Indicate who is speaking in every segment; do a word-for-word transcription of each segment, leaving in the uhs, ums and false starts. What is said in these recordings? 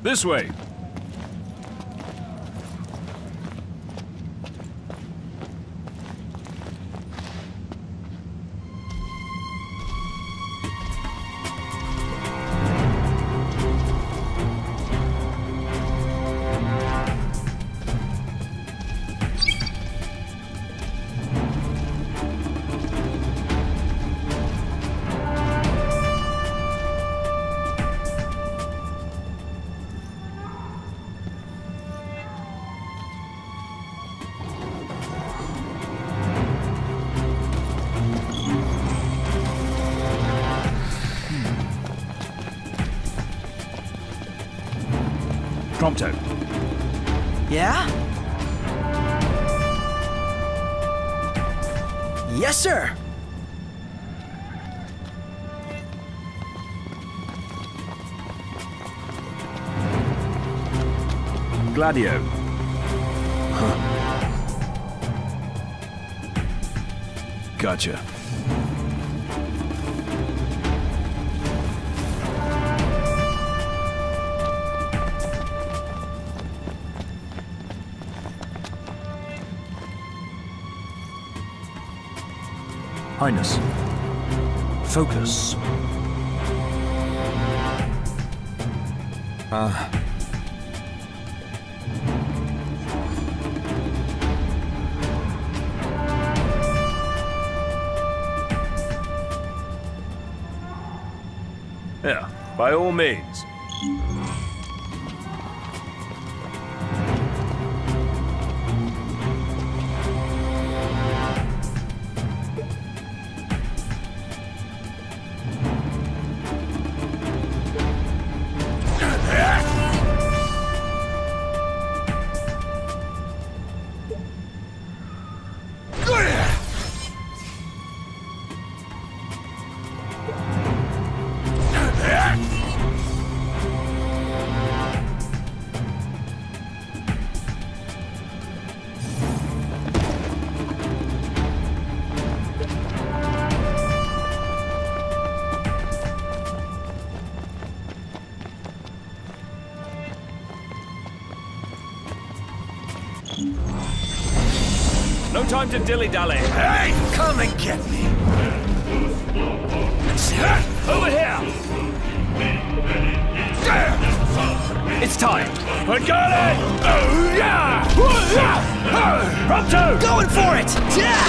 Speaker 1: This way. Prompto.
Speaker 2: Yeah? Yes, sir!
Speaker 1: Gladio.
Speaker 3: Huh. Gotcha.
Speaker 1: Highness. Focus.
Speaker 3: Ah. Uh.
Speaker 1: Yeah, by all means. No time to dilly-dally.
Speaker 2: Hey, come and get me!
Speaker 1: Over here! It's time. I got it! Oh, yeah! Prompto!
Speaker 2: Going for it! Yeah!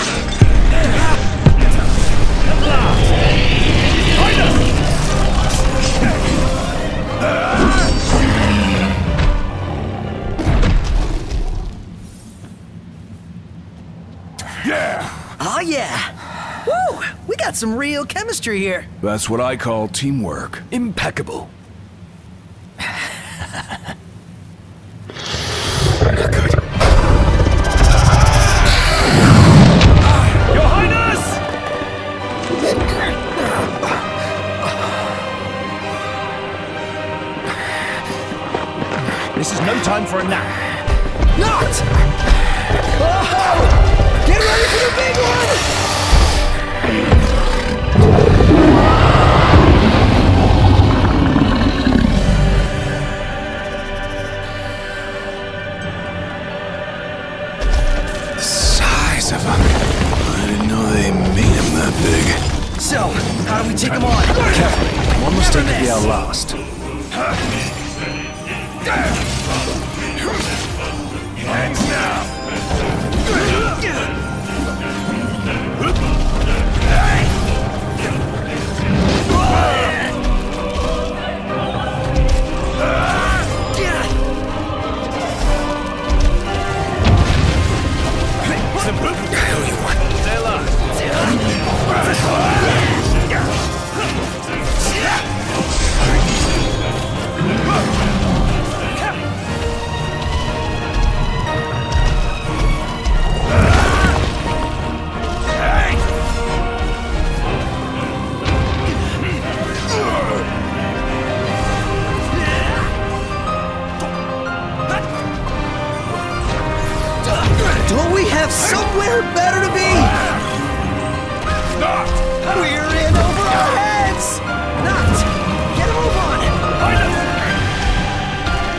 Speaker 1: At last!
Speaker 3: Yeah!
Speaker 2: Oh, yeah! Woo! We got some real chemistry here.
Speaker 3: That's what I call teamwork.
Speaker 1: Impeccable.
Speaker 3: Not good.
Speaker 1: Your Highness! This is no time for a nap.
Speaker 2: Not! Oh! Get ready for the big one!
Speaker 3: The size of them. I didn't know they made them that big.
Speaker 2: So, how do we take them on?
Speaker 3: Carefully. One mistake could be our last.
Speaker 1: Hands now!
Speaker 2: Don't we have somewhere better to be?
Speaker 1: Not!
Speaker 2: We're in over our heads! Not! Get a move on!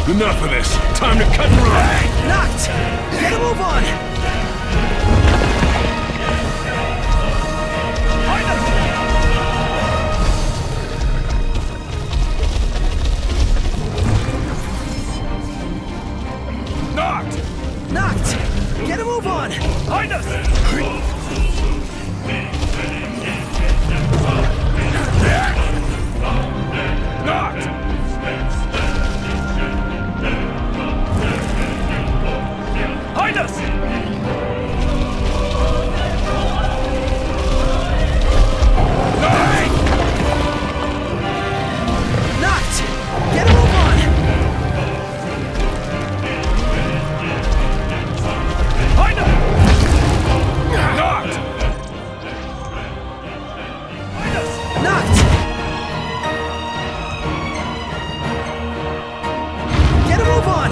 Speaker 1: Enough of this. Time to cut and run.
Speaker 2: Knocked! Get a move on!
Speaker 1: Knocked!
Speaker 2: Knocked! Get a move on!
Speaker 1: Behind us! Knocked! Behind us!
Speaker 2: Knocked! Get a move on!
Speaker 1: Behind us! Knocked! Behind us!
Speaker 2: Knocked! Get a move on!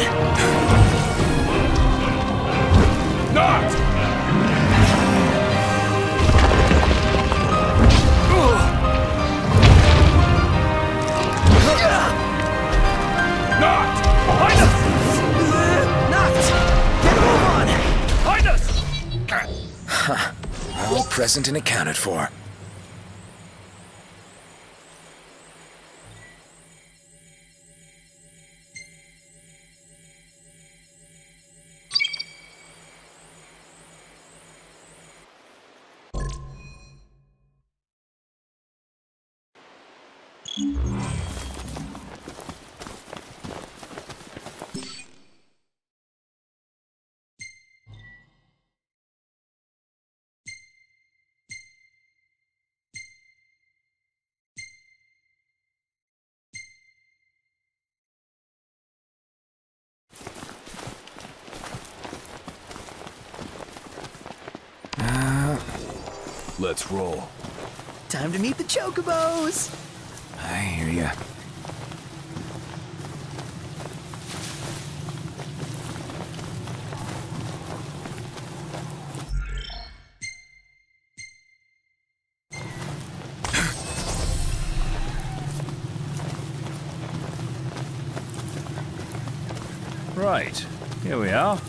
Speaker 1: Knocked! Knocked! Behind us!
Speaker 2: Knocked! Get a move on!
Speaker 1: Behind us!
Speaker 3: All present and accounted for.
Speaker 1: Let's roll.
Speaker 2: Time to meet the Chocobos!
Speaker 3: I hear ya.
Speaker 1: Right. Here we are.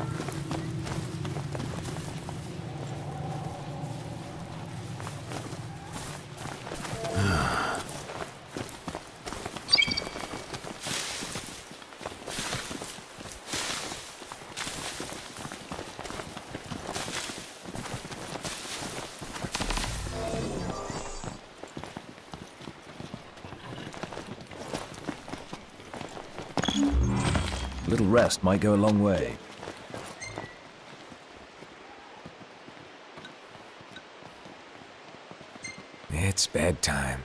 Speaker 1: A little rest might go a long way.
Speaker 3: It's bedtime.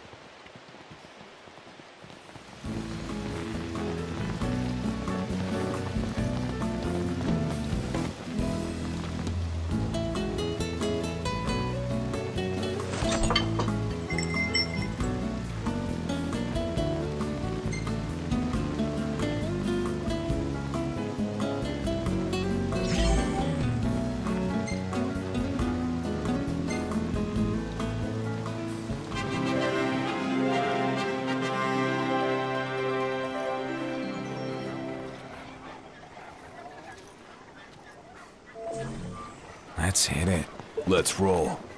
Speaker 3: Let's hit it.
Speaker 1: Let's roll.